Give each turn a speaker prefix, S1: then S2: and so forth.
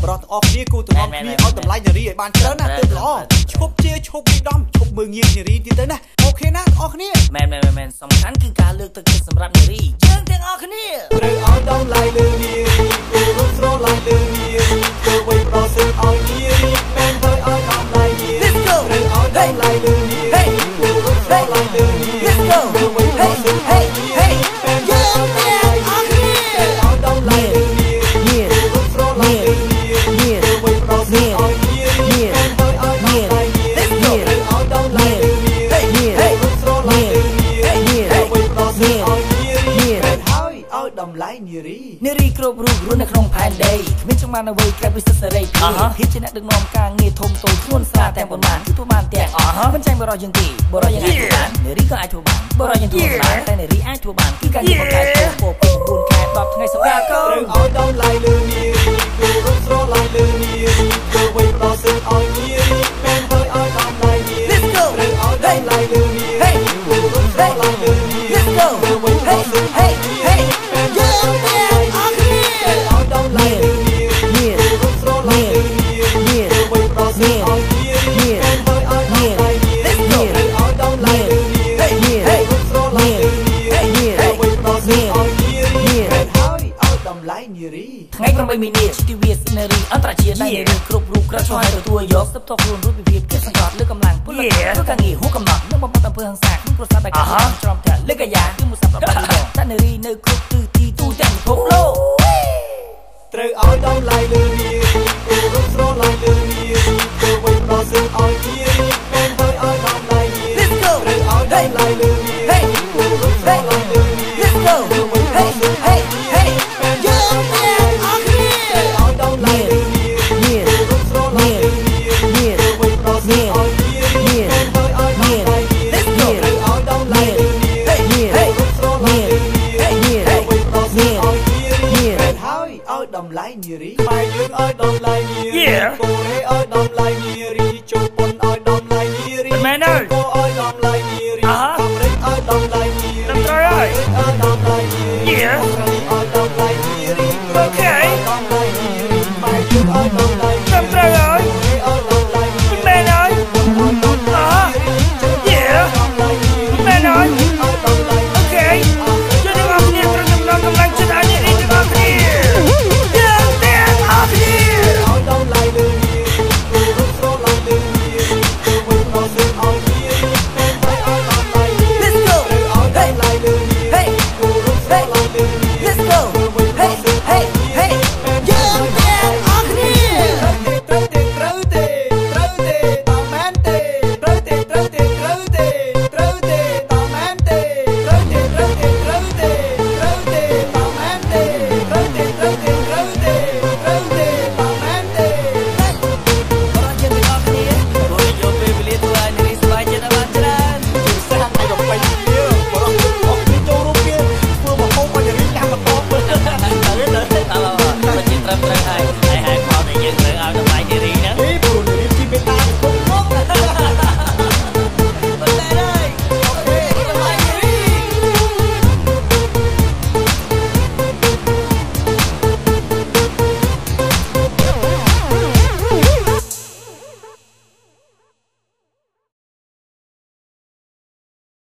S1: រត់អស់គ្នាគូទៅនាំគ្នាឲ្យតម្លៃនារីឲ្យបានច្រើនណាស់ទើបល្អឈប់ជាឈប់ពីដំឈប់មើងងាយនារីទៀតទៅណាអូខេណាអស់គ្នា
S2: មែនសំខាន់គឺការលើកទឹកចិត្តសម្រាប់នារីយើងទាំងអស់គ្នា
S1: ត្រូវឲ្យតម្លៃលើនារីគោរពស្រឡាញ់លើនារីធ្វើអ្វីប្រសើរឲ្យនារីមែនទៅឲ្យតម្លៃនារីត្រូវឲ្យតម្លៃលើនារីគោរពស្រឡាញ់លើនារីធ្វើអ្វីប្រសើរឲ្យនារីយើងទាំងអស់គ្នាឲ្យតម្លៃលើនារីគោរពស្រឡាញ់លើនារីធ្វើអ្វីប្រសើរឲ្យនារីមែនទៅឲ្យតម្លៃនារីត្រូវឲ្យតម្លៃលើនារីគោរពស្រឡាញ់លើនារីធ្វើអ្វីប្រសើរឲ្យនារីមែនហើយឲ្យតម្លៃនារី
S2: គ្រប់រូបរស់នៅក្នុងផែនដីគ្មានចង់បានអ្វីក្រៅពីសិទ្ធិសេរីភាពជាអ្នកដឹកនាំការងារធំតូចធ្ងន់ស្រាតែប៉ុន្មានគឺធ្វើបានទាំងមិនចាញ់បរិយយើងទេបរិយយើងអាចធ្វើបាននារីក៏អាចធ្វើបានបរិយយើងធ្វើបានតែនារីអាចធ្វើបានគឺការងារបង្កើតពពក9ខែ10ថ្ងៃសម្រាប់កូន
S1: ត្រូវឲ្យតម្លៃលើនារីគោរពស្រឡាញ់លើនារីធ្វើអ្វីប្រសើរឲ្យនារីមែនទៅឲ្យតម្លៃនារីត្រូវឲ្យតម្លៃលើនារីគោរពស្រឡាញ់លើនារីធ្វើអ្វីប្រសើរឲ្យនារីយើងទាំងអស់គ្នាឲ្យតម្លៃលើនារីគោរពស្រឡាញ់លើនារីធ្វើអ្វីប្រសើរឲ្យនារីមែនទៅឲ្យតម្លៃនារីត្រូវឲ្យតម្លៃលើនារីគោរពស្រឡាញ់លើនារីធ្វើអ្វីប្រសើរឲ្យនារីមែនហើយឲ្យតម្លៃនារី
S2: ថ្ងៃ8មីនាជីវវិទ្យានារីអន្តរជាតិដែលនារីគ្រប់រូបក្រឆ្លងទទួលយកសិទ្ធិខ្លួនរូបភាពជាសង្កត់លើកម្លាំងពលកម្មធ្វើការងារហួសកំណត់និងបំផុតអំពើហិង្សាក្នុងគ្រួសារដែលកំពុងច្រំធាក់លើកាយាគឺមួយសប្តាហ៍តែនារីនៅគ្រប់ទិសទីទូទាំងពិភពលោក
S1: ត្រូវឲ្យតម្លៃលើនារីគោរពស្រឡាញ់លើនារីធ្វើអ្វីប្រសើរឲ្យនារីមែនទៅឲ្យតម្លៃនារីត្រូវឲ្យតម្លៃលើនារីគោរពស្រឡាញ់លើនារីធ្វើអ្វីប្រសើរឲ្យនារីយើងទាំងអស់គ្នាឲ្យតម្លៃលើនារីគោរពស្រឡាញ់លើនារីធ្វើអ្វីប្រសើរឲ្យនារីមែនទៅឲ្យតម្លៃនារីត្រូវឲ្យតម្លៃលើនារីគោរពស្រឡាញ់លើនារីធ្វើអ្វីប្រសើរឲ្យនារីមែនហើយឲ្យតម្លៃនារីខ្មែរយើងឲ្យតម្លៃនារីកូរ៉េឲ្យតម្លៃនារីជប៉ុនឲ្យតម្លៃនារី
S2: មែនហើយ
S1: ក៏ឲ្យតម្លៃនារីអាមេរិកឲ្យតម្លៃនារី
S2: ត្រូវហើយ
S1: ឲ្យតម្លៃនារី